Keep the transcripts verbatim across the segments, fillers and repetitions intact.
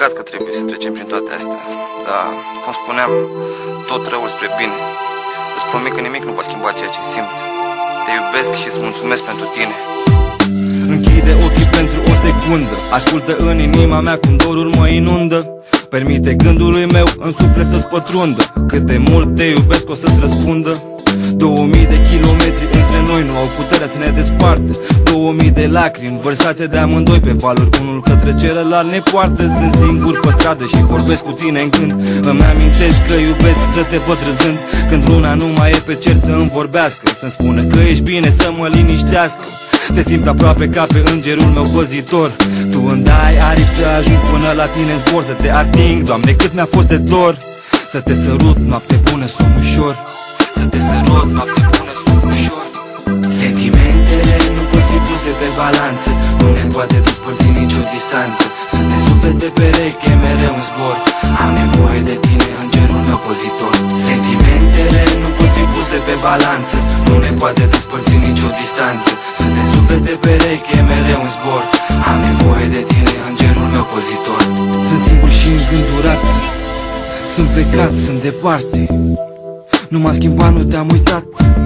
știat că trebuie să trecem prin toate astea, dar, cum spuneam, tot răul spre bine. Îți promit că nimic nu va schimba ceea ce simt. Te iubesc și îți mulțumesc pentru tine. Închide ochii pentru o secundă, ascultă în inima mea cum dorul mă inundă. Permite gândului meu în suflet să-ți pătrundă. Cât de mult te iubesc o să-ți răspundă. Două mii de kilometri între noi nu au puterea să ne despartă. Două mii de lacrimi vărsate de amândoi pe valuri, unul către celălalt ne poartă. Sunt singur pe stradă și vorbesc cu tine în gând. Îmi amintesc că iubesc să te văd râzând, când luna nu mai e pe cer să îmi vorbească, să-mi spună că ești bine, să mă liniștească. Te simt aproape ca pe îngerul meu păzitor. Tu îmi dai aripi să ajung până la tine în zbor, să te ating, Doamne, cât mi-a fost de dor. Să te sărut, noapte bună, somn ușor. Să te sărut, noapte bună, somn ușor. Sentimentele nu pot fi puse pe balanță, nu ne poate despărți nicio distanță. Suntem suflete pereche, mereu în zbor. Am nevoie de tine, îngerul meu păzitor. Sentimentele nu pot fi puse pe balanță, nu ne poate despărți nicio distanță. Suntem suflete pereche, mereu în zbor. Am nevoie de tine, îngerul meu păzitor. Sunt singur și îngândurat, sunt plecat, sunt departe. Nu m-a schimbat, nu te-am uitat.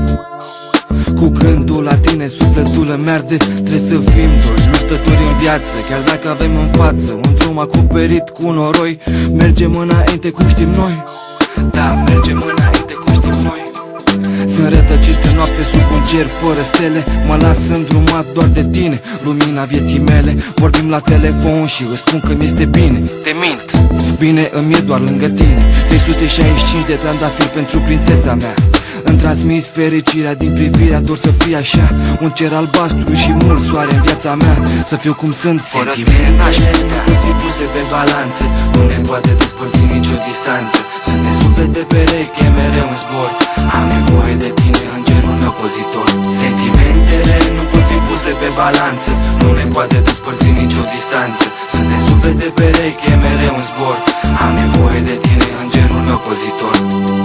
Cu gândul la tine sufletul îmi arde. Trebuie să fim doi luptători în viață, chiar dacă avem în față un drum acoperit cu noroi. Mergem înainte cum știm noi, da, mergem înainte cum știm noi. Sunt rătăcit în noapte sub un cer fără stele. Mă las îndrumat doar de tine, lumina vieții mele. Vorbim la telefon și îți spun că mi-este bine. Te mint, bine îmi e doar lângă tine. Trei sute șaizeci și cinci de trandafiri pentru prințesa mea. Îmi transmis fericirea din privirea, doar să fie așa. Un cer albastru și mult soare în viața mea. Să fiu cum sunt, sentimentele nu pot fi puse pe balanță, nu ne poate despărți nicio distanță. Suntem suflete pereche, mereu în zbor. Am nevoie de tine, îngerul meu păzitor. Sentimentele nu pot fi puse pe balanță, nu ne poate despărți nicio distanță. Suntem suflete pereche, mereu în zbor. Am nevoie de tine, îngerul meu păzitor.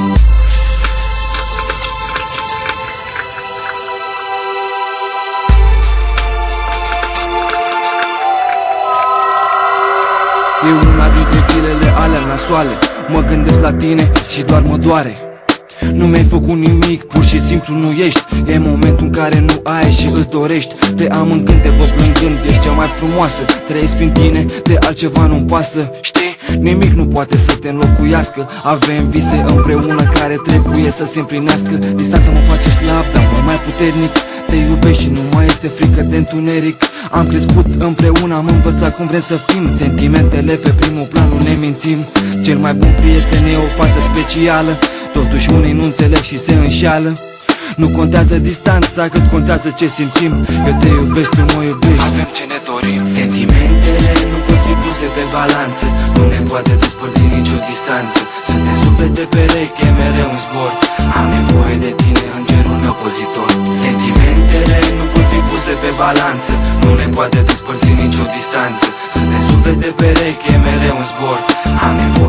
E una dintre zilele alea nasoale, mă gândesc la tine și doar mă doare. Nu mi-ai făcut nimic, pur și simplu nu ești. E momentul în care nu ai și îți dorești. Te am în gând, te văd plângând, ești cea mai frumoasă. Trăiesc prin tine, de altceva nu-mi pasă. Știi, nimic nu poate să te înlocuiască. Avem vise împreună care trebuie să se împlinească. Distanța mă face slab, dar mult mai puternic. Te iubești și nu mai este frică de întuneric. Am crescut împreună, am învățat cum vrem să fim. Sentimentele pe primul plan, nu ne mințim. Cel mai bun prieten e o fată specială. Totuși unii nu înțeleg și se înșeală. Nu contează distanța, cât contează ce simțim. Eu te iubesc, tu mă iubești, avem ce ne dorim. Sentimentele nu pot fi puse pe balanță, nu ne poate despărți nicio distanță. Suntem suflete pereche, mereu în zbor. Am nevoie de tine, îngerul meu păzitor. Sentimentele nu pot fi puse pe balanță, nu ne poate despărți nicio distanță. Suntem suflete pereche, mereu în zbor. Am nevoie